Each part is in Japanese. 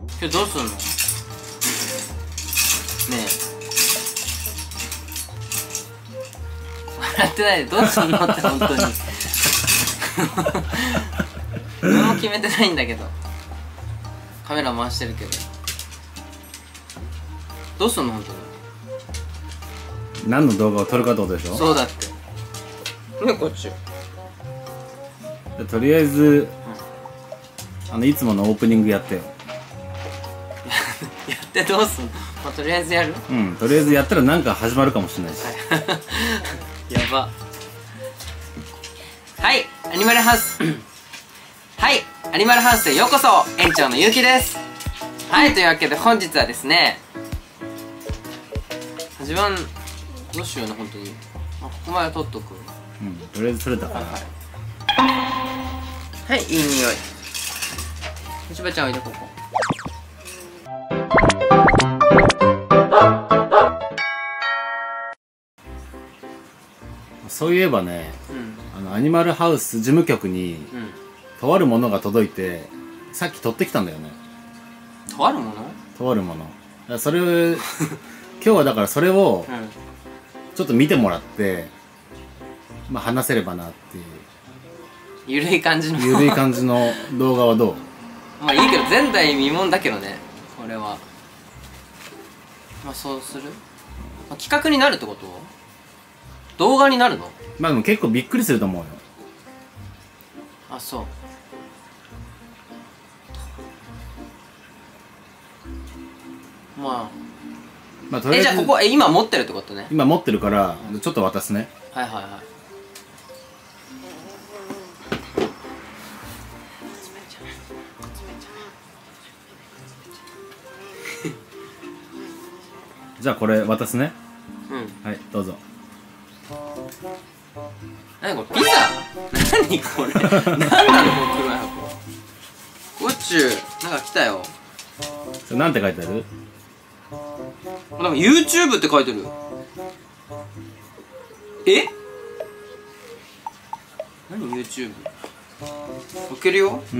今日どうすんの？ねえ笑ってないで、どうすんのって本当に何も決めてないんだけど、カメラ回してるけど、どうすんの本当に。 何の動画を撮るかってことでしょ。 そうだってね、こっちとりあえず、いつものオープニングやってよ。 やってどうすんの？まあ、とりあえずやる？ うん、とりあえずやったらなんか始まるかもしれないし。 やば。はい、アニマルハウスはい、アニマルハウスへようこそ。園長のゆうきです。はい、というわけで本日はですね、始まん、どうしようね、本当に。ここまで撮っとく。 うん、とりあえず撮れたから。 はい、いい匂い。しばちゃんおいで、ここ。 そういえばね、アニマルハウス事務局に、とあるものが届いて、さっき取ってきたんだよね。 とあるもの？ とあるもの。それ今日はだからそれをちょっと見てもらって、まあ話せればなっていうゆるい感じのゆるい感じの動画はどう？ まあいいけど、前代未聞だけどね、これは。まあそうする？まあ、企画になるってこと？動画になるの？ まあでも結構びっくりすると思うよ。 あ、そう。まあとりあえずじゃあここ今持ってるってことね。 今持ってるからちょっと渡すね。 はいはいはい。 じゃあこれ渡すね。 うん、 はい、どうぞ。 何これ、ピザ？何これ何なのこの黒い箱。こっちゅうなんか来たよ。 それなんて書いてある？ なんか YouTube って書いてる。え？何 YouTube？ 開けるよ。 うん。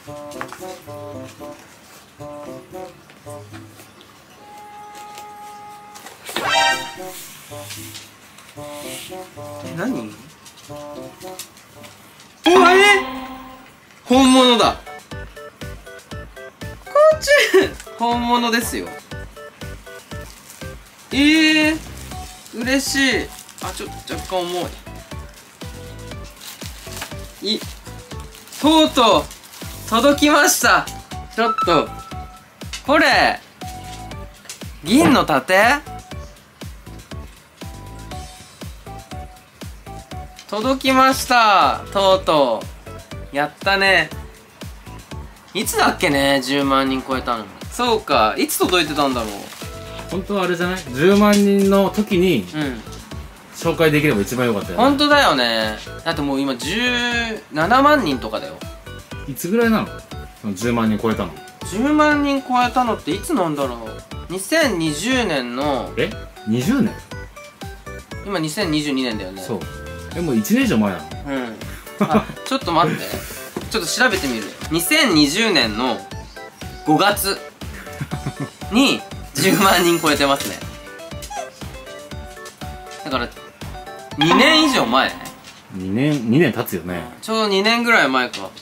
何？おあれ？本物だ。こっち本物ですよ。嬉しい。あ、若干重い。とうとう届きました。ちょっとこれ銀の盾？届きました。とうとうやったね。いつだっけね、10万人超えたの。そうか、いつ届いてたんだろう。 本当はあれじゃない？10万人の時に紹介できれば一番良かったよね。 本当だよね。だってもう今17万人とかだよ。 いつぐらいなの？その10万人超えたの。 10万人超えたのっていつなんだろう。2020年の 20年？ 今2022年だよね。 そう。もう1年以上前なの。 あ、ちょっと待ってちょっと調べてみる。2020年の5月に10万人超えてますね。だから2年以上前。 2年経つよね。 ちょうど2年ぐらい前か。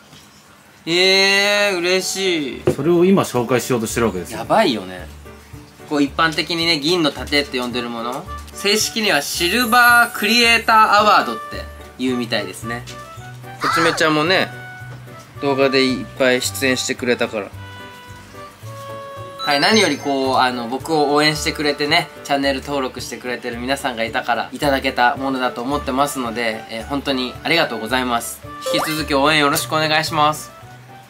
嬉しい。 それを今紹介しようとしてるわけですよ。 やばいよね。こう一般的にね、銀の盾って呼んでるもの、正式にはシルバークリエイターアワードって言うみたいですね。こちめちゃんもね、動画でいっぱい出演してくれたから。はい、何よりこう僕を応援してくれてね、チャンネル登録してくれてる皆さんがいたからいただけたものだと思ってますので、本当にありがとうございます。引き続き応援よろしくお願いします。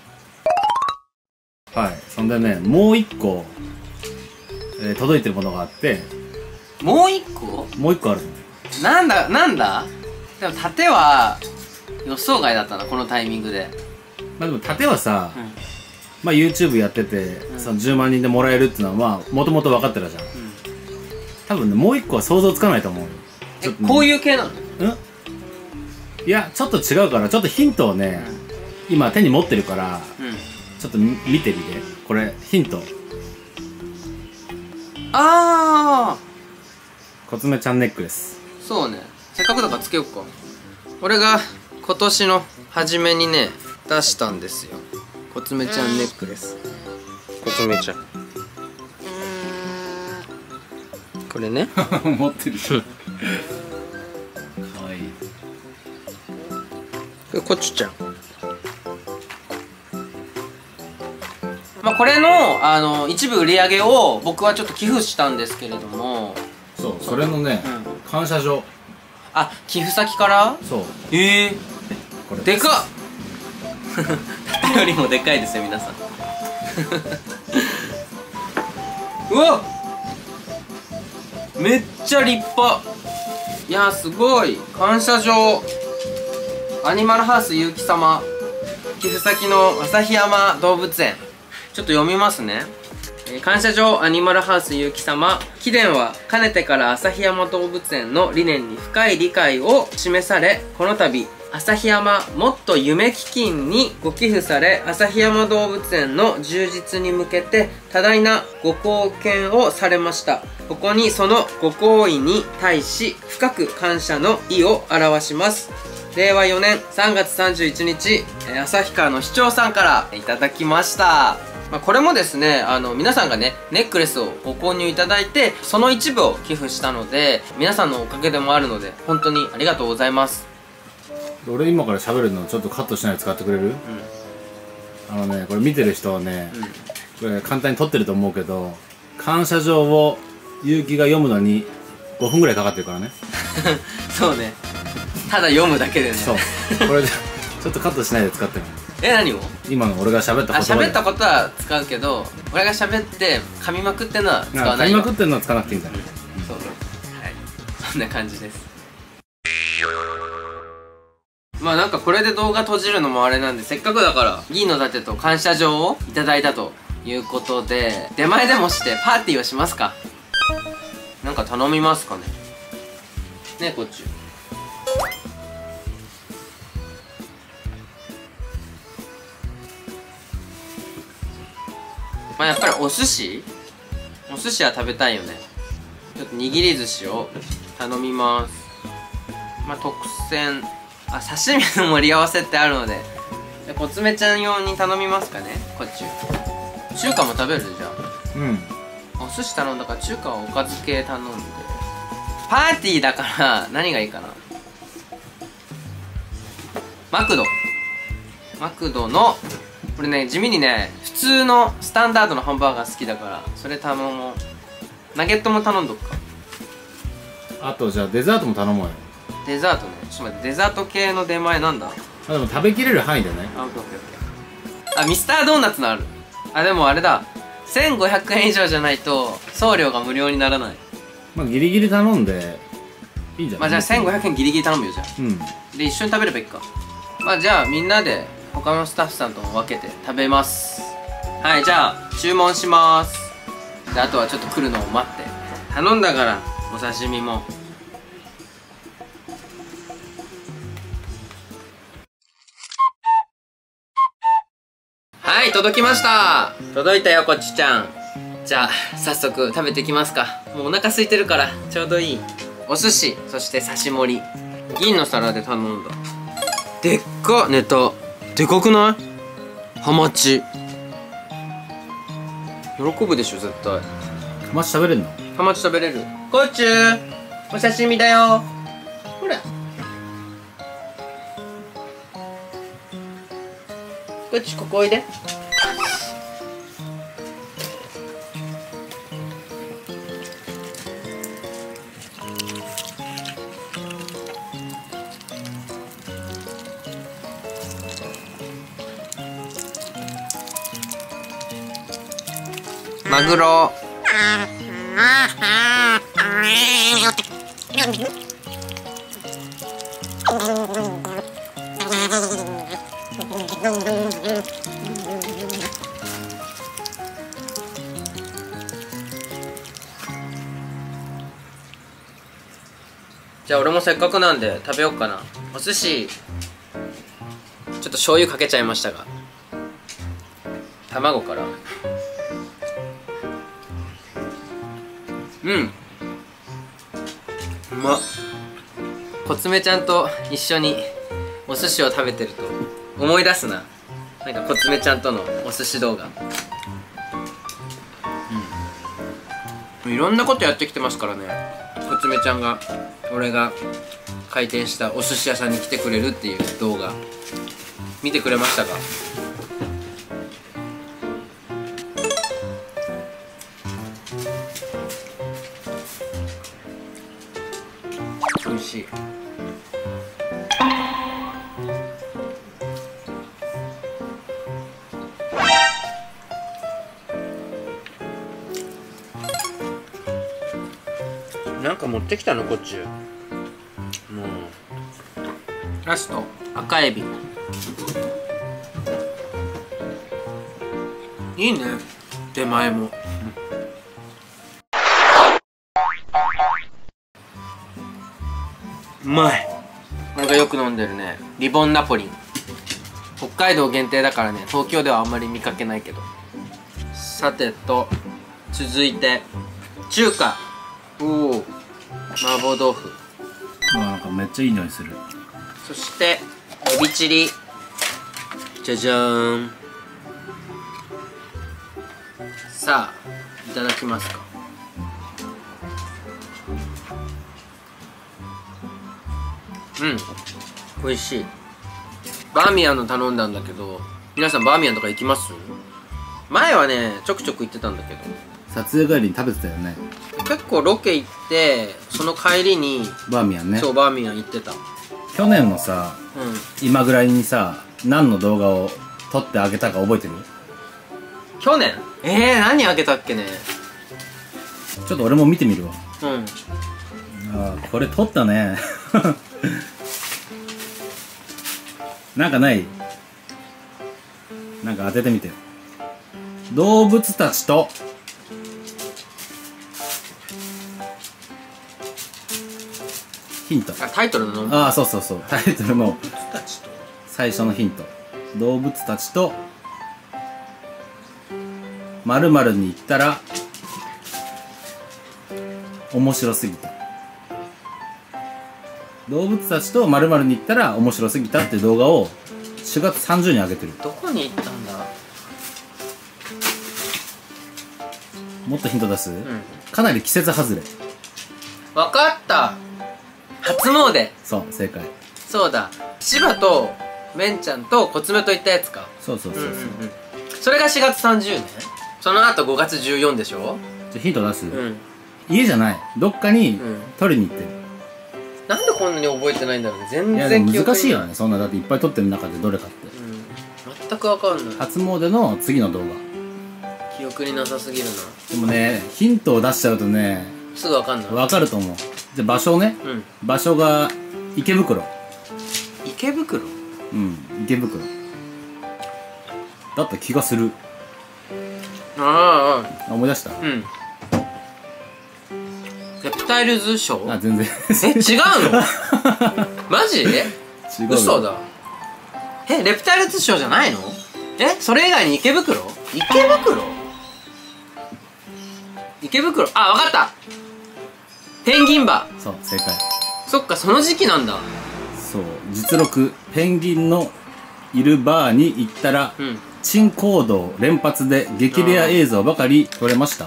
はい、そんでね、もう一個、届いてるものがあって。 もう一個？ もう一個あるの。 なんだでも盾は予想外だったな、このタイミングで。 まあでも盾はさ、まあ YouTube やってて、その10万人でもらえるっていうのはまあもともと分かってたじゃん。多分ね、もう一個は想像つかないと思うよ。 こういう系なの？ いや、ちょっと違うから、ちょっとヒントをね、今手に持ってるから、 ちょっと見てみて。これヒント。 あコツメちゃんネックレス。 そうね、せっかくだからつけよっか。俺が今年の初めにね出したんですよ、コツメちゃんネックレス。コツメちゃん、これね持ってる。かわいい。 これコチュちゃん。まあこれの一部売り上げを僕はちょっと寄付したんですけれども。 そう、それのね、感謝状。 あ、寄付先から。 そう、 これでかっ縦よりもでかいですよ皆さんうわっ、めっちゃ立派。いやーすごい。感謝状、アニマルハウス結城様、寄付先の旭山動物園。ちょっと読みますね。感謝状アニマルハウス結城様、貴殿はかねてから旭山動物園の理念に深い理解を示され、この度旭山もっと夢基金にご寄付され、旭山動物園の充実に向けて多大なご貢献をされました。ここにそのご厚意に対し深く感謝の意を表します。令和4年3月31日、旭川の市長さんからいただきました。まあこれもですね、皆さんがねネックレスをご購入いただいて、その一部を寄付したので、皆さんのおかげでもあるので本当にありがとうございます。 俺今から喋るのちょっとカットしないで使ってくれる？これ見てる人はね、これ簡単に撮ってると思うけど、感謝状を結城が読むのに5分ぐらいかかってるからね。 そうね、ただ読むだけでね。 そう、これでちょっとカットしないで使ってる。 何を？ 今の俺が喋った言葉で。 喋ったことは使うけど、俺が喋って噛みまくってんのは使わないよ。 噛みまくってんのは使わなくていいんだね。 そう、はい、そんな感じです。まあなんかこれで動画閉じるのもあれなんで、せっかくだから銀の盾と感謝状をいただいたということで、出前でもしてパーティーをしますか。なんか頼みますかね。ね、こっち。まあやっぱりお寿司は食べたいよね。ちょっと握り寿司を頼みます。まあ特選、刺身の盛り合わせってあるので、コツメちゃん用に頼みますかね。こっち中華も食べる？じゃあお寿司頼んだから中華はおかず系頼んで、パーティーだから何がいいかな。マクドのこれね、地味にね普通のスタンダードのハンバーガー好きだから、それ頼もう。ナゲットも頼んどくか。 あとじゃあデザートも頼もうよ。 デザートね、ちょっと待って、デザート系の出前なんだ。 でも食べきれる範囲だね。 オッケーオッケーオッケー。ミスタードーナツのある。でもあれだ、1500円以上じゃないと送料が無料にならない。 まあギリギリ頼んでいいんじゃない？ まあじゃあ1500円ギリギリ頼むよ。じゃあで一緒に食べればいいか。まあじゃあみんなで他のスタッフさんとも分けて食べます。はい、じゃあ注文します。であとはちょっと来るのを待って。頼んだからお刺身も。はい、届きました。届いたよ、こっちちゃん。じゃあ早速食べていきますか。もうお腹空いてるからちょうどいい。お寿司、そして刺し盛り、銀の皿で頼んだ。でっかネタ、でかくない？ハマチ喜ぶでしょ絶対。 ハマチ食べれるの？ ハマチ食べれる。こっちゅうお刺身だよ。ほらこっち、ここおいで。マグロ。じゃあ俺もせっかくなんで食べようかな。お寿司ちょっと醤油かけちゃいましたが、 卵から。うん、うまっ。コツメちゃんと一緒にお寿司を食べてると思い出すな、なんかコツメちゃんとのお寿司動画。いろんなことやってきてますからね。コツメちゃんが俺が開店したお寿司屋さんに来てくれるっていう動画見てくれましたか？美味しい。なんか持ってきたのこっち。もうラスト赤エビ。いいね、出前も。うまい。俺がよく飲んでるね、リボンナポリン。北海道限定だからね、東京ではあんまり見かけないけど。さてと続いて中華。おお、麻婆豆腐。 なんかめっちゃいい匂いする。 そしてエビチリ。じゃじゃーん。さあいただきますか。うん、美味しい。バーミヤンの頼んだんだけど、皆さんバーミヤンとか行きます？前はねちょくちょく行ってたんだけど、 撮影帰りに食べてたよね。 結構ロケ行ってその帰りにバーミヤンね。 そう、バーミヤン行ってた。 去年のさ、今ぐらいにさ、何の動画を撮ってあげたか覚えてる？ 去年？何あげたっけね。 ちょっと俺も見てみるわ。 うん。 ああ、これ撮ったね。なんかない？なんか当ててみて。動物たちとヒント。 あ、タイトルの。 ああ、そうそうそう、タイトルの最初のヒント。動物たちと〇〇に行ったら面白すぎた。動物たちと〇〇に行ったら面白すぎたっていう動画を4月30日に上げてる。 どこに行ったんだ。 もっとヒント出す？かなり季節外れ。 わかった、初詣。 そう、正解。 そうだ、柴とメンちゃんとコツメと行ったやつか。 そうそうそうそう。 それが4月30ね。その後5月14でしょ。 じゃヒント出す？家じゃない、どっかに取りに行ってる。 なんでこんなに覚えてないんだろうね。全いや然でも難しいよね、そんな。だっていっぱい撮ってる中でどれかって。 全くわかんない。 初詣の次の動画。 記憶になさすぎるな。 でもね、ヒントを出しちゃうとね、 すぐわかんない。 わかると思う。じゃ場所ね、場所が池袋。 池袋？ うん、池袋だった気がする。 ああ、 思い出した。 レプタイルズショー？ あ、全然。 違うの？マジ？ 違う。 嘘だ。レプタイルズショーじゃないの？それ以外に池袋？池袋、あ、わかった、ペンギンバー。 そう、正解。 そっか、その時期なんだ。 そう、実録。ペンギンのいるバーに行ったら、珍行動連発で激レア映像ばかり撮れました。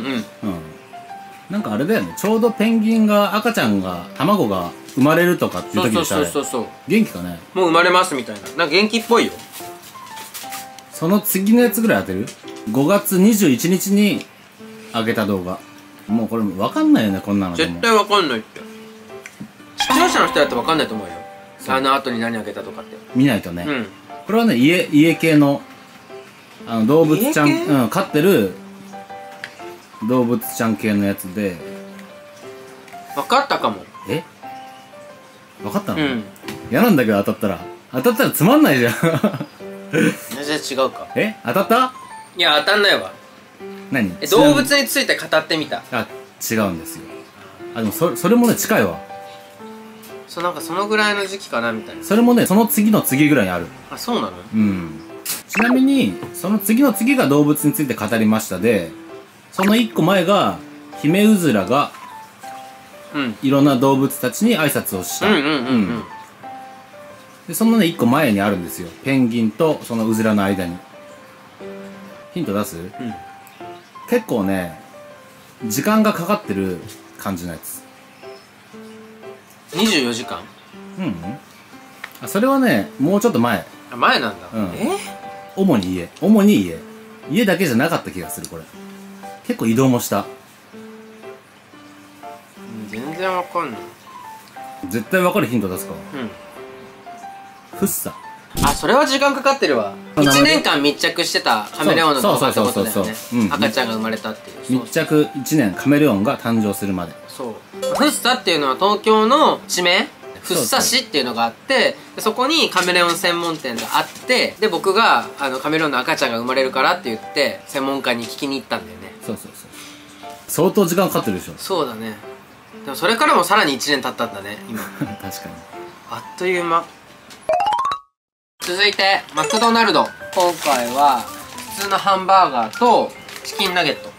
なんかあれだよね、ちょうどペンギンが、赤ちゃんが卵が生まれるとかっていう時でしたね。そう元気かね。 もう生まれますみたいな。なんか元気っぽいよ。 その次のやつぐらい当てる？ 5 月21日に上げた動画。もうこれ分かんないよね、こんなの。 絶対分かんないって。視聴者の人だって分かんないと思うよ。あの後に何上げたとかって見ないとね。これはね、家系の動物ちゃん、飼ってる動物ちゃん系のやつで。 分かったかも。 分かったの？嫌なんだけど、当たったらつまんないじゃん。 じゃあ違うか。 当たった？ いや、当たんないわ。 何？ 動物について語ってみた。 あ、違うんですよ。あ、でもそれもね、近いわ。 なんかそのぐらいの時期かなみたいな。 それもね、その次の次ぐらいにある。 あ、そうなの？ ちなみにその次の次が動物について語りましたで、その1個前がヒメウズラがいろんな動物たちに挨拶をした。でそのね1個前にあるんですよ、ペンギンとそのウズラの間に。ヒント出す？結構ね時間がかかってる感じのやつ。 24時間？ あ、それはねもうちょっと前。 前なんだ。 主に家だけじゃなかった気がする。これ結構移動もした。 全然わかんない。 絶対わかるヒント出すか。フッサ。 あ、それは時間かかってるわ。1年間密着してたカメレオンの動画ってことだよね。赤ちゃんが生まれたっていう。 密着1年、カメレオンが誕生するまで。 そう。フッサっていうのは東京の地名、福生市っていうのがあって、そこにカメレオン専門店があって、で僕がカメレオンの赤ちゃんが生まれるからって言って専門家に聞きに行ったんだよね。 そう。相当時間かかってるでしょ。 そうだね。でもそれからもさらに1年経ったんだね今。 確かにあっという間。続いてマクドナルド。今回は普通のハンバーガーとチキンナゲット。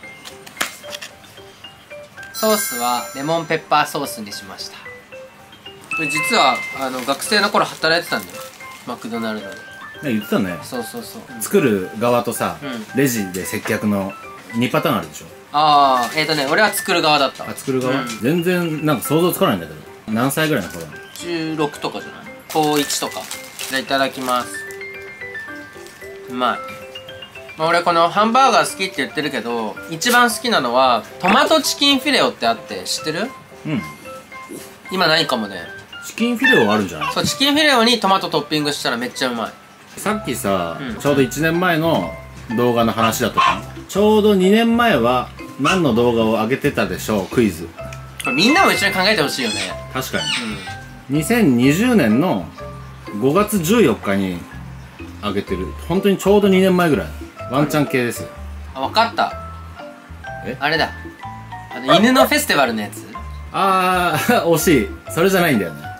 ソースはレモンペッパーソースにしました。実は学生の頃働いてたんだよ、マクドナルドで。 言ってたね。 そう。 作る側とさ、レジで接客の2パターンあるでしょ。 ああ、俺は作る側だった。 作る側、全然なんか想像つかないんだけど。何歳ぐらいの頃なの ？16とかじゃない？高1とか。じゃあいただきます。うまい。俺このハンバーガー好きって言ってるけど、一番好きなのはトマトチキンフィレオってあって、知ってる？今ないかもね。 チキンフィレオあるんじゃない？ そう、チキンフィレオにトマトトッピングしたらめっちゃうまい。 さっきさ、ちょうど1年前の動画の話だったかな。ちょうど2年前は何の動画を上げてたでしょう、クイズ。 これみんなも一緒に考えてほしいよね。 確かに。2020年の5月14日に上げてる。本当にちょうど2年前ぐらい。ワンチャン系です。 あ、わかった。あれだ。犬のフェスティバルのやつ。 あー、惜しい。それじゃないんだよね。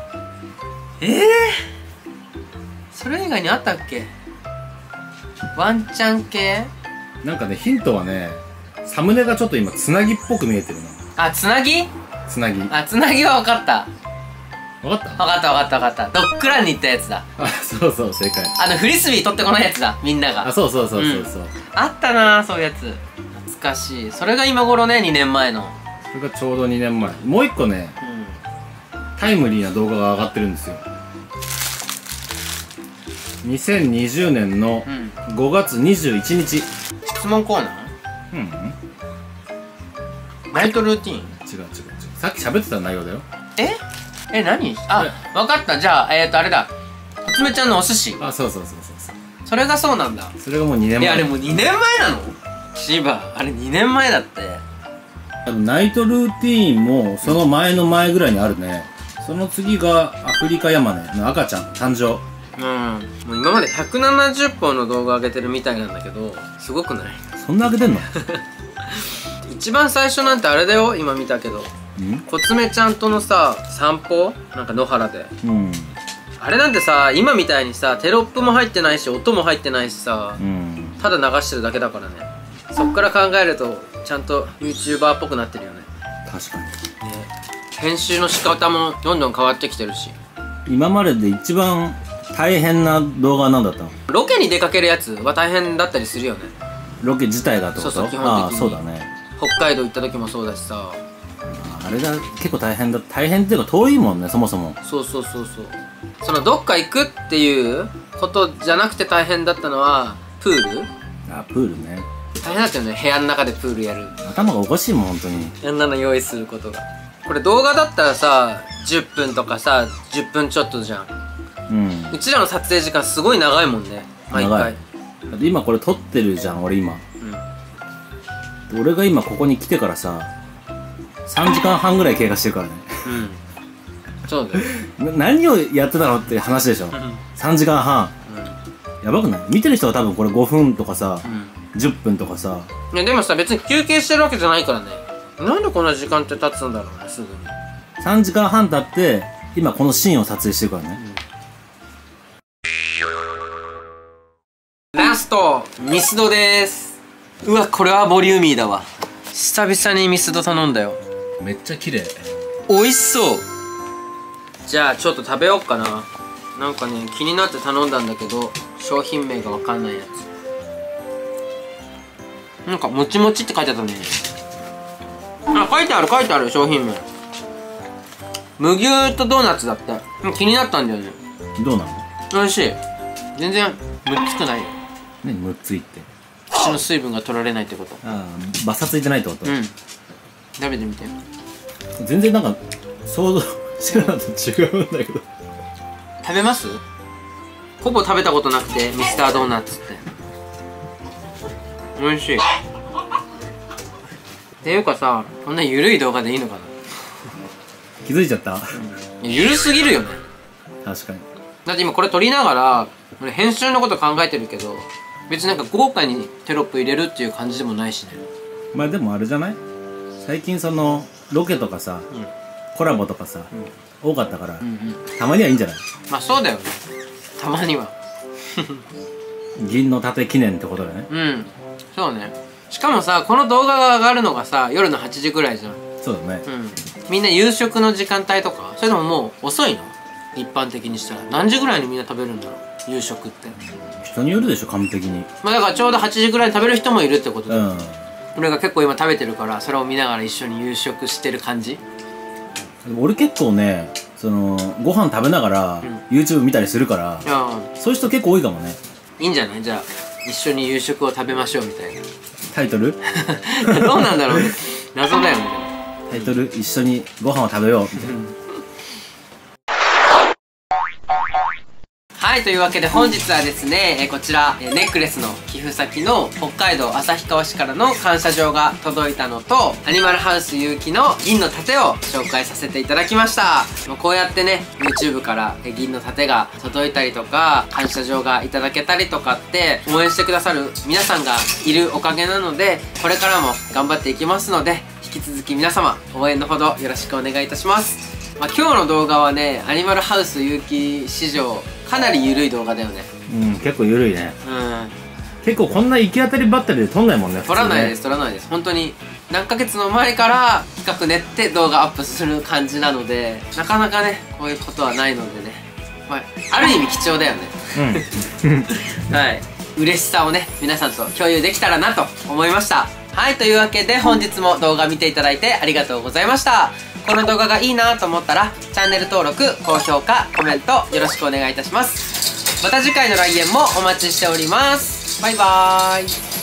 それ以外にあったっけ？ワンチャン系？ なんかね、ヒントはね、サムネがちょっと今つなぎっぽく見えてるの。 あ、つなぎ？ つなぎ。 あ、つなぎは分かった。 分かった。 ドッグランに行ったやつだ。 あ、そう正解。 フリスビー取ってこないやつだ、みんなが。 あ、そう。 あったな、そういうやつ。懐かしい。それが今頃ね、2年前の。 それがちょうど2年前。もう一個ね、タイムリーな動画が上がってるんですよ。2020年の5月21日。 質問コーナー？ナイトルーティン？違う。 さっき喋ってた内容だよ。 何？あ、分かった。じゃあ、あれだ。コツメちゃんのお寿司。 あ、そう。 それがそうなんだ。 それがもう2年前。 あれもう2年前なの？シバ、あれ2年前だって。 ナイトルーティーンもその前の前ぐらいにあるね。その次がアフリカヤマネの赤ちゃん誕生。 もう今まで170本の動画上げてるみたいなんだけど、すごくない？ そんな上げてんの？ 一番最初なんてあれだよ、今見たけど。コツメちゃんとのさ、散歩なんか野原で。あれなんてさ、今みたいにさ、テロップも入ってないし、音も入ってないしさ、ただ流してるだけだからね。そっから考えると、ちゃんと YouTuber っぽくなってるよね。 確かに。 編集の仕方もどんどん変わってきてるし。 今までで一番大変な動画は何だったの？ ロケに出かけるやつは大変だったりするよね。 ロケ自体がってこと？ そう、基本的に。 そうだね。 北海道行った時もそうだしさ。 あれが結構大変っていうか遠いもんね、そもそも。 そう。そのどっか行くっていうことじゃなくて大変だったのはプール。 あ、プールね。 大変だったよね、部屋の中でプールやる。 頭がおかしいもん、本当に。 あんなの用意することが。これ動画だったらさ、10分とかさ、10分ちょっとじゃん。うちらの撮影時間すごい長いもんね、毎回。 だって今これ撮ってるじゃん、俺今。俺が今ここに来てからさ、3時間半ぐらい経過してるからね。 そうだよ。 何をやってたのって話でしょ。3時間半。やばくない？見てる人は多分これ5分とかさ、10分とかさ。 いやでもさ、別に休憩してるわけじゃないからね。なんでこんな時間って経つんだろうね、すぐに。 3時間半経って今このシーンを撮影してるからね。 ミスドです。うわ、これはボリューミーだわ。久々にミスド頼んだよ。 めっちゃ綺麗。 美味しそう。じゃあちょっと食べようかな。なんかね、気になって頼んだんだけど商品名がわかんないやつ。なんかもちもちって書いてあったね。あ、書いてある商品名。麦とドーナツだって。気になったんだよね。 どうなの？ 美味しい。全然むっつくないよ。 何むっついって？ 口の水分が取られないってこと。 ああ、バサついてないってこと？ うん。食べてみて。 全然なんか想像してるのと違うんだけど。 食べます？ほぼ食べたことなくて、ミスタードーナツって。美味しい。っていうかさ、こんなゆるい動画でいいのかな。 気づいちゃった？ ゆるすぎるよね。 確かに。 だって今これ撮りながら俺編集のこと考えてるけど、別になんか豪華にテロップ入れるっていう感じでもないしね。 まあでもあれじゃない？最近そのロケとかさ、コラボとかさ、多かったから、たまにはいいんじゃない？ まあそうだよね、たまには。 銀の盾記念ってことだね。 うん、そうね。しかもさ、この動画が上がるのがさ、夜の8時ぐらいじゃん。 そうだね。 みんな夕食の時間帯とか、それとももう遅いの？一般的にしたら何時ぐらいにみんな食べるんだろう、夕食って。 人によるでしょ、完璧に。 まあだからちょうど8時ぐらいに食べる人もいるってことだ。俺が結構今食べてるから、それを見ながら一緒に夕食してる感じ。 俺結構ね、そのご飯食べながら YouTube 見たりするから、そういう人結構多いかもね。いいんじゃない？じゃあ一緒に夕食を食べましょうみたいなタイトル。 どうなんだろうね、謎だよね。 タイトル、一緒にご飯を食べようみたいな。 はい、というわけで本日はですね、こちらネックレスの寄付先の北海道旭川市からの感謝状が届いたのと、アニマルハウス有機の銀の盾を紹介させていただきました。こうやってね、 YouTube から銀の盾が届いたりとか、感謝状がいただけたりとかって応援してくださる皆さんがいるおかげなので、これからも頑張っていきますので、引き続き皆様応援のほどよろしくお願いいたします。今日の動画はね、アニマルハウス有機史上かなりゆるい動画だよね。 結構ゆるいね。結構こんな行き当たりばったりで撮んないもんね。 撮らないです、本当に何ヶ月の前から企画練って動画アップする感じなので、なかなかね、こういうことはないのでね、まあ、ある意味貴重だよね。はい、嬉しさをね、皆さんと共有できたらなと思いました。はい、というわけで本日も動画見ていただいてありがとうございました。この動画がいいなと思ったらチャンネル登録、高評価、コメントよろしくお願いいたします。また次回の来園もお待ちしております。バイバーイ。